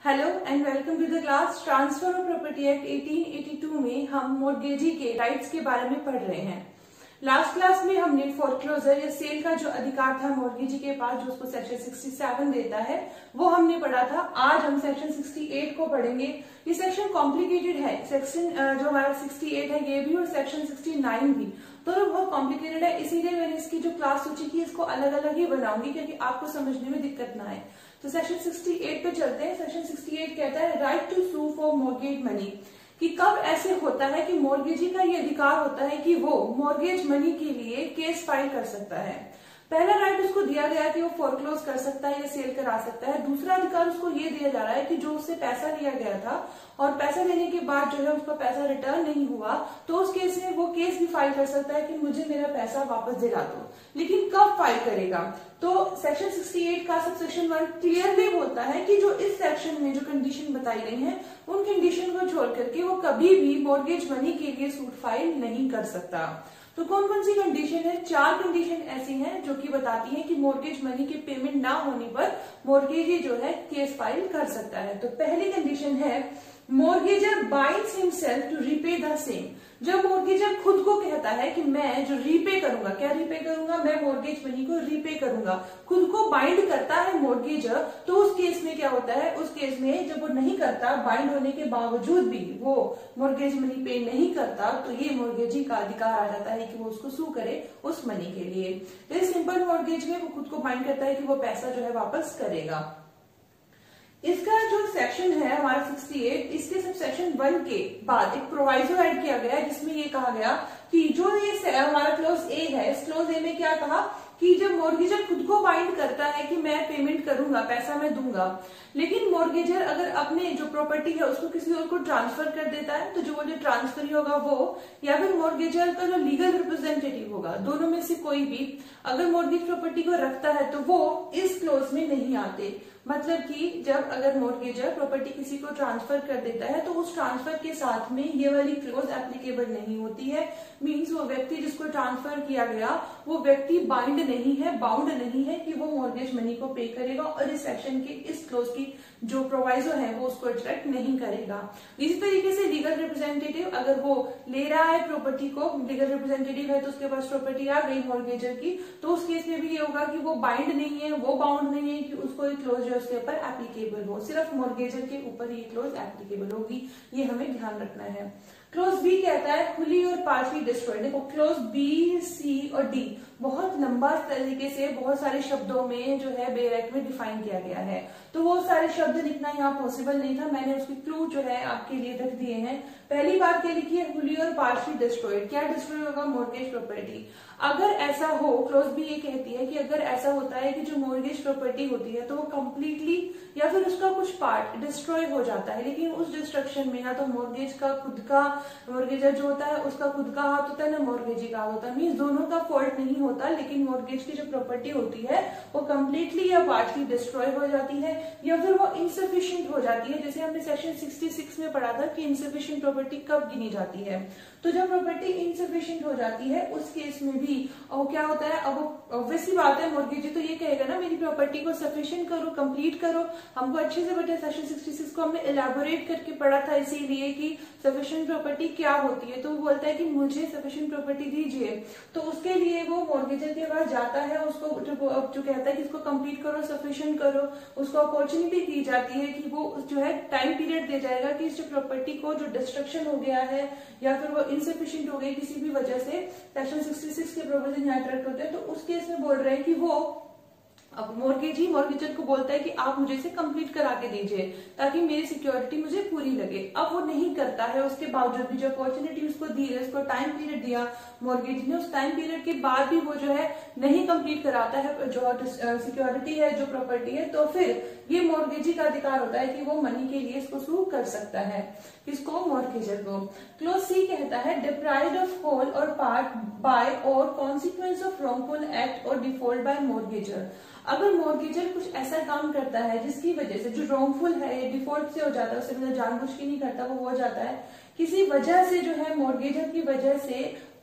Hello and welcome to the class. Transfer of property act 1882 में हम मोर्गेजी के rights के बारे में पढ़ रहे हैं। लास्ट क्लास में हमने फोरक्लोजर या सेल का जो अधिकार था मोर्गेजी के पास, जो उसको सेक्शन 67 देता है, वो हमने पढ़ा था। आज हम सेक्शन 68 को पढ़ेंगे। ये सेक्शन कॉम्प्लिकेटेड है। सेक्शन जो हमारा 68 है ये भी और सेक्शन 69 भी दोनों बहुत कॉम्प्लिकेटेड है, इसीलिए मैंने इसकी जो क्लास सोची कि इसको अलग अलग ही बनाऊंगी क्योंकि आपको समझने में दिक्कत ना आए। तो सेक्शन 68 पे चलते हैं। सेक्शन 68 कहता है right to sue for mortgage money, कि कब ऐसे होता है कि मॉर्गेजी का ये अधिकार होता है कि वो मॉर्गेज मनी के लिए केस फाइल कर सकता है। पहला राइट उसको दिया गया कि वो फोरक्लोज कर सकता है या सेल करा सकता है। दूसरा अधिकार उसको ये दिया जा रहा है कि जो उससे पैसा लिया गया था और पैसा लेने के बाद जो है उसका पैसा रिटर्न नहीं हुआ, तो उस केस में वो केस भी फाइल कर सकता है कि मुझे मेरा पैसा वापस दिला दो। लेकिन कब फाइल करेगा? तो सेक्शन 68 का सबसेक्शन 1 क्लियरली बोलता है कि जो इस सेक्शन में जो कंडीशन बताई गई है उन कंडीशन को छोड़ करके वो कभी भी मॉर्गेज मनी के लिए सूट फाइल नहीं कर सकता। तो कौन कौन सी कंडीशन है? 4 कंडीशन ऐसी हैं जो कि बताती हैं कि मॉर्गेज मनी के पेमेंट ना होने पर मॉर्गेजी जो है केस फाइल कर सकता है। तो पहली कंडीशन है mortgagor binds himself to repay the same. जब मॉर्गेजर खुद को कहता है कि मैं जो रीपे करूंगा, क्या रीपे करूंगा? मैं मॉर्गेज मनी को रीपे करूंगा, खुद को बाइंड करता है मॉर्गेजर, तो उस केस में क्या होता है? उस केस में जब वो नहीं करता, बाइंड होने के बावजूद भी वो मॉर्गेज मनी पे नहीं करता, तो ये मॉर्गेजी का अधिकार आ जाता है कि वो उसको सू करे उस मनी के लिए। तो सिंपल मॉर्गेज में वो खुद को बाइंड करता है कि वो पैसा जो है वापस करेगा। इसका जो सेक्शन है हमारा 68, इसके सब सेक्शन 1 के बाद एक प्रोवाइजो ऐड किया गया जिसमें ये कहा गया कि जो ये हमारा क्लोज ए है, इस क्लोज ए में क्या कहा कि जब मॉर्गेजर खुद को बाइंड करता है कि मैं पेमेंट करूंगा, पैसा मैं दूंगा, लेकिन मॉर्गेजर अगर अपने जो प्रॉपर्टी है उसको किसी और को ट्रांसफर कर देता है, तो जो ट्रांसफर होगा वो या फिर मॉर्गेजर का जो लीगल रिप्रेजेंटेटिव होगा, दोनों में से कोई भी अगर मॉर्गेज प्रॉपर्टी को रखता है तो वो इस क्लोज में नहीं आते। मतलब कि जब अगर मॉर्गेजर प्रॉपर्टी किसी को ट्रांसफर कर देता है तो उस ट्रांसफर के साथ में ये वाली क्लोज एप्लीकेबल नहीं होती है। मींस वो व्यक्ति जिसको ट्रांसफर किया गया वो व्यक्ति बाइंड नहीं है, बाउंड नहीं है कि वो मॉर्गेज मनी को पे करेगा और इस सेक्शन के इस क्लोज की जो प्रोवाइजो है वो उसको अट्रैक्ट नहीं करेगा। इसी तरीके से लीगल रिप्रेजेंटेटिव अगर वो ले रहा है प्रॉपर्टी को, लीगल रिप्रेजेंटेटिव है तो उसके पास प्रॉपर्टी आ गई मॉर्गेजर की, तो उस केस में भी ये होगा कि वो बाइंड नहीं है, वो बाउंड नहीं है कि उसको एक क्लोज उसके ऊपर एप्लीकेबल हो, सिर्फ मॉर्गेजर के ऊपर ये क्लोज एप्लीकेबल होगी। ये हमें ध्यान रखना है। क्लोज बी कहता है फुली और पार्टली डिस्ट्रॉयड। देखो क्लोज बी, सी और डी बहुत लंबा तरीके से बहुत सारे शब्दों में जो है बेयर एक्ट में डिफाइन किया गया है, तो वो सारे शब्द लिखना यहाँ पॉसिबल नहीं था। मैंने उसकी क्लू जो है आपके लिए रख दिए हैं। पहली बात क्या लिखी है? फुली और पार्टली डिस्ट्रॉयड। क्या डिस्ट्रॉय होगा? Mortgage property. अगर ऐसा हो, क्लोज बी ये कहती है कि अगर ऐसा होता है कि जो मॉर्गेज प्रॉपर्टी होती है तो वो कंप्लीटली या फिर उसका कुछ पार्ट डिस्ट्रॉय हो जाता है, लेकिन उस डिस्ट्रक्शन में ना तो मॉर्गेज का खुद का, मॉर्गेजर जो होता है उसका खुद का हाथ होता है ना मॉर्गेजी का हाथ होता है। मींस दोनों का फॉल्ट नहीं होता, लेकिन मॉर्गेज की जो प्रॉपर्टी होती है वो कंप्लीटली या पार्टली डिस्ट्रॉय हो जाती है या फिर वो इनसफिशिएंट हो जाती है। जैसे हमने सेक्शन 66 में पढ़ा था कि इनसफिशिएंट प्रॉपर्टी कब गिनी जाती है। तो जब प्रॉपर्टी इनसफिशिएंट हो जाती है उस केस में भी और क्या होता है, अब ऑब्वियसली बात है मॉर्गेजी तो ये कहेगा ना मेरी प्रॉपर्टी को सफिशिएंट करो, कंप्लीट करो। हमको अच्छे से बता, सेक्शन 66 को हमने इलेबोरेट करके पढ़ा था इसीलिए कि सफिशिएंट प्रॉपर्टी क्या होती है। तो वो बोलता है कि मुझे सफिशिएंट प्रॉपर्टी दीजिए, तो उसके लिए वो मॉर्गेजर के पास जाता है, उसको जो कहता है कि इसको कंप्लीट करो, सफिशिएंट करो, उसको अपॉर्चुनिटी दी जाती है कि वो जो है टाइम पीरियड दे जाएगा कि इस प्रॉपर्टी को जो डिस्ट्रक्शन हो गया है या फिर वो इनसफिशिएंट हो गई किसी भी वजह से, सेक्शन 66 के प्रोविजन यहाँ अट्रैक्ट होते हैं, तो उस केस में बोल रहे हैं कि वो अब मॉर्गेजर को बोलता है कि आप मुझे इसे कंप्लीट करा के दीजिए ताकि मेरी सिक्योरिटी मुझे पूरी लगे। अब वो नहीं करता है, उसके बावजूद भी जो अपॉर्चुनिटी उसको दी है, उसको टाइम पीरियड दिया मॉर्गेज ने, उस टाइम पीरियड के बाद भी वो जो है नहीं कंप्लीट कराता है जो सिक्योरिटी है, जो प्रॉपर्टी है, तो फिर ये मॉर्गेजी का अधिकार होता है कि वो मनी के लिए इसको सू कर सकता है। किसको? मॉर्गेजर को। क्लोज सी कहता है डिप्राइव्ड ऑफ होल और पार्ट बाय और कॉन्सिक्वेंस ऑफ रॉन्गफुल एक्ट और डिफॉल्ट बाय मॉर्गेजर। अगर मॉर्गेजर कुछ ऐसा काम करता है जिसकी वजह से, जो रॉन्गफुल है, डिफॉल्ट से हो जाता है, उससे मतलब जानबूझ के नहीं करता, वो हो जाता है किसी वजह से, जो है मॉर्गेजर की वजह से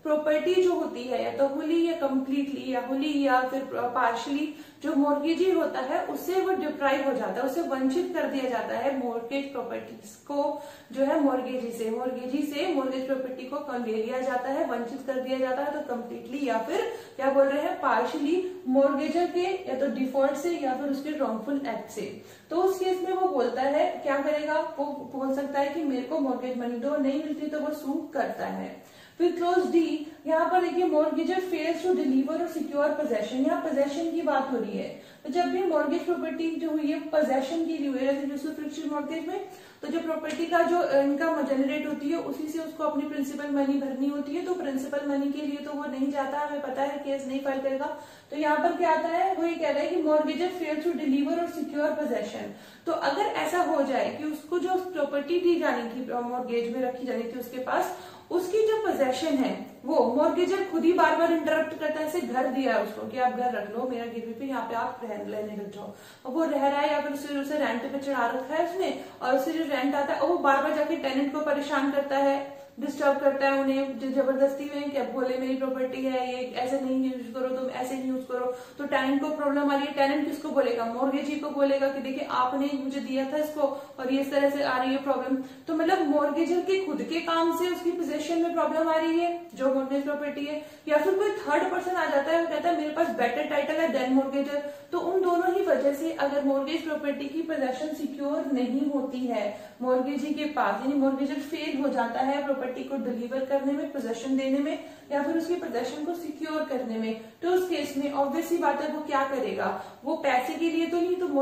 प्रॉपर्टी जो होती है या तो होली या कंप्लीटली या होली या फिर पार्शली जो मॉर्गेजी होता है उससे वो डिप्राइव हो जाता है, उसे वंचित कर दिया जाता है मॉर्गेज प्रॉपर्टीज को, जो है मॉर्गेजी से मॉर्गेज प्रॉपर्टी को ले लिया जाता है, वंचित कर दिया जाता है। तो कंप्लीटली या फिर क्या बोल रहे हैं पार्शली मॉर्गेजर के या तो डिफॉल्ट से या फिर उसके रॉन्गफुल एक्ट से। तो उस केस में वो बोलता है क्या करेगा, वो बोल सकता है कि मेरे को मॉर्गेज मनी दो, नहीं मिलती तो वो सू करता है। फिर क्लोज डी, यहाँ पर देखिए मॉर्गेजर फेल्स टू डिलीवर और सिक्योर पोजेशन, यहाँ पोजेशन की बात हो रही है। तो जब भी मॉर्गेज प्रॉपर्टी जो हुई है पोजेशन के लिए हुई है, जैसे मॉर्गेज में तो जो प्रॉपर्टी का जो इनकम जनरेट होती है उसी से उसको अपनी प्रिंसिपल मनी भरनी होती है। तो प्रिंसिपल मनी के लिए तो वो नहीं जाता, हमें पता है केस नहीं फाइल करेगा। तो यहाँ पर क्या आता है, वो ये कह रहा है कि मॉर्गेजर फेल्स टू डिलीवर और सिक्योर पोजेशन। तो अगर ऐसा हो जाए कि उसको जो प्रॉपर्टी दी जानी थी मॉर्गेज में रखी जानी थी उसके पास, उसकी जो पोजेशन है वो मॉर्गेजर खुद ही बार बार इंटरप्ट करता है। ऐसे घर दिया है उसको कि आप घर रख लो मेरा गिरवी पे, यहाँ पे आप लेने लग जाओ, और वो रह रहा है या फिर उसे रेंट पे चढ़ा रखा है उसने, और उसे जो रेंट आता है और वो बार बार जाके टेनेंट को परेशान करता है, डिस्टर्ब करता है उन्हें जो जबरदस्ती में, क्या बोले मेरी प्रॉपर्टी है ये ऐसे नहीं यूज करो, तुम ऐसे नहीं यूज करो। तो टेनेंट को प्रॉब्लम आ रही है, टेनेंट किसको बोलेगा, मॉर्गेजी को बोलेगा कि देखिए आपने मुझे दिया था इसको और ये इस तरह से आ रही है प्रॉब्लम। तो मतलब मॉर्गेजर के खुद के काम से उसकी पोजीशन में प्रॉब्लम आ रही है जो मॉर्गेज प्रॉपर्टी है, या फिर कोई थर्ड पर्सन आ जाता है वो कहता है मेरे पास बेटर टाइटल है देन मॉर्गेजर। तो उन दोनों ही वजह से अगर मॉर्गेज प्रॉपर्टी की पोजीशन सिक्योर नहीं होती है मॉर्गेजी के पास, यानी मॉर्गेजर फेल हो जाता है प्रॉपर्टी को डिलीवर करने में, पोजेशन देने में या फिर उसकी पोजेशन को सिक्योर करने में, तो उस केस में ऑब्वियस सी बात है वो क्या करेगा, वो पैसे के लिए तो नहीं, तो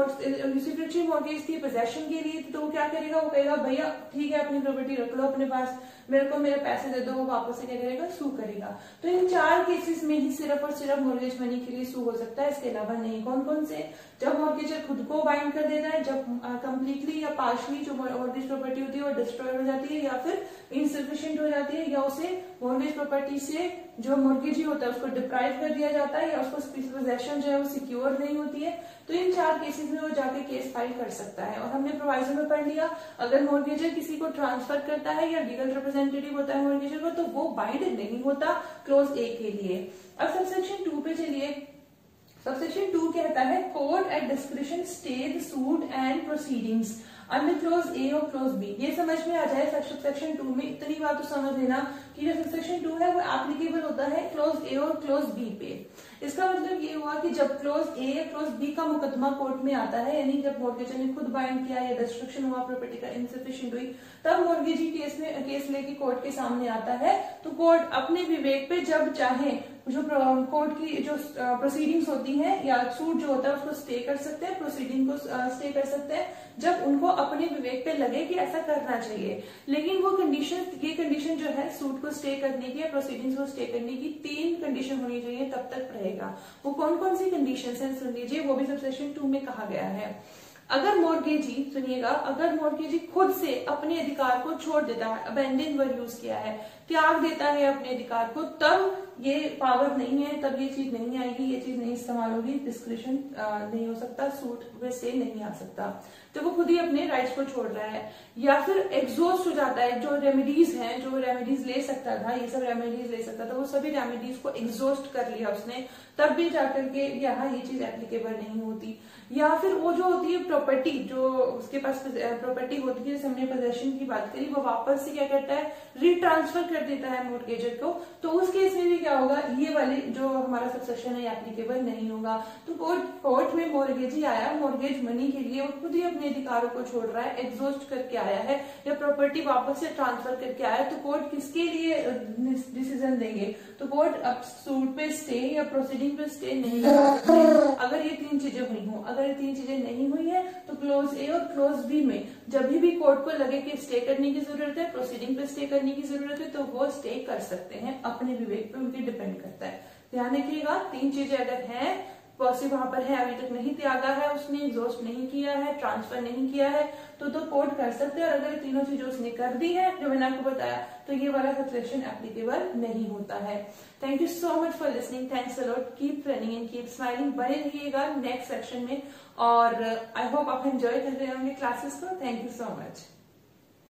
मॉर्गेज थी पोजेशन के लिए, तो वो क्या करेगा, वो कहेगा भैया ठीक है अपनी प्रॉपर्टी रख लो अपने पास, मेरे को मेरे पैसे दे दो, वो वापस से क्या करेगा, सू करेगा। तो इन 4 केसेस में ही सिर्फ और सिर्फ मॉर्गेज मनी के लिए सू हो सकता है, इसके अलावा नहीं। कौन कौन से, जब मॉर्गेजर खुद को बाइंड कर देता है, जब कंप्लीटली या पार्शली जो मॉर्गेज प्रॉपर्टी होती है वो डिस्ट्रॉय हो जाती है या फिर इनसफिशिएंट हो जाती है, या उसे मॉर्गेज प्रॉपर्टी से जो मॉर्गेजी होता है उसको डिप्राइव कर दिया जाता है, या उसको पोजेशन जो है वो सिक्योर नहीं होती है। तो इन 4 केसेस में वो जाके केस फाइल कर सकता है। और हमने प्रोवाइजर में पढ़ लिया अगर मॉर्गेजर किसी को ट्रांसफर करता है या लीगल रिप्रेजेंटेटिव होता है मॉर्गेजर को, तो वो बाइंड नहीं होता क्लोज ए के लिए। अब सबसेक्शन 2 पे चलिए। सबसेक्शन 2 कहता है court at discretion stay the suit and proceedings under clause A और क्लोज बी। ये समझ में आ जाए सबसेक्शन 2 में, इतनी बात तो समझ लेना कि जो सबसेक्शन 2 है वो एप्लीकेबल होता है क्लोज ए और क्लोज बी पे। इसका मतलब ये हुआ कि जब क्लोज ए या क्लोज बी का मुकदमा कोर्ट में आता है, यानी जब मॉर्गेजर ने खुद बाइंड किया या डिस्ट्रक्शन हुआ प्रॉपर्टी का, इनसफिशिएंट हुई, तब मॉर्गेजी केस लेके कोर्ट के सामने आता है। तो कोर्ट अपने विवेक पे जब चाहे जो कोर्ट की जो प्रोसीडिंग्स होती हैं या सूट जो होता है उसको स्टे कर सकते हैं, प्रोसीडिंग को स्टे कर सकते हैं जब उनको अपने विवेक पे लगे कि ऐसा करना चाहिए। लेकिन वो कंडीशन, ये कंडीशन जो है सूट को स्टे करने की या प्रोसीडिंग्स को स्टे करने की 3 कंडीशन होनी चाहिए, तब तक रहेगा। वो कौन कौन सी कंडीशन है सुन लीजिए, वो भी सबसेक्शन 2 में कहा गया है। अगर मॉर्गेजी, सुनिएगा, अगर मॉर्गेजी खुद से अपने अधिकार को छोड़ देता है, अबेंडन वर्ड यूज किया है, त्याग देता है अपने अधिकार को, तब ये पावर नहीं है, तब ये चीज नहीं आएगी, ये चीज नहीं इस्तेमाल होगी, डिस्क्रिशन नहीं हो सकता, सूट से नहीं आ सकता। तो वो खुद ही अपने राइट्स को छोड़ रहा है। या फिर एग्जॉस्ट हो जाता है, जो रेमेडीज हैं, जो रेमेडीज ले सकता था, ये सब रेमेडीज ले सकता था, वो सभी रेमेडीज को एग्जॉस्ट कर लिया उसने, तब भी जाकर के यहाँ ये चीज एप्लीकेबल नहीं होती। या फिर वो जो होती है प्रॉपर्टी, जो उसके पास प्रॉपर्टी होती है, जैसे हमने पोजेशन की बात करी, वो वापस से क्या करता है, रिट्रांसफर कर देता है मॉर्गेजर को। तो उस केस में भी क्या होगा, ये वाले जो हमारा सबसेक्शन है एप्लीकेबल नहीं होगा। तो कोर्ट में मॉर्गेजी आया मॉर्गेज मनी के लिए, वो खुद ही अपने अधिकारों को छोड़ रहा है, एग्जॉस्ट करके आया है या प्रॉपर्टी वापस से ट्रांसफर करके आया, तो कोर्ट किसके लिए डिसीजन देंगे, तो कोर्ट अब सूट पे स्टे या प्रोसीडिंग पे स्टे नहीं लगा सकते अगर ये 3 चीजें हुई हो। अगर ये 3 चीजें नहीं हुई है तो क्लोज ए और क्लोज बी में जब भी कोर्ट को लगे कि स्टे करने की जरूरत है, प्रोसीडिंग पे स्टे करने की जरूरत है, तो वो स्टे कर सकते हैं, अपने विवेक पे उनके डिपेंड करता है। ध्यान रखिएगा 3 चीजें अगर हैं, पॉसिबल वहां पर है, अभी तक नहीं त्यागा है उसने, एग्जॉस्ट नहीं किया है, ट्रांसफर नहीं किया है, तो कोर्ट कर सकते हैं। और अगर तीनों चीजें उसने कर दी है जो मैंने आपको बताया, तो ये वाला सबसेक्शन एप्लीकेबल नहीं होता है। Thank you so much for listening, thanks a lot, keep running and keep smiling. बने रहिएगा नेक्स्ट सेक्शन में, और आई होप आप एंजॉय कर रहे होंगे क्लासेस को। Thank you so much.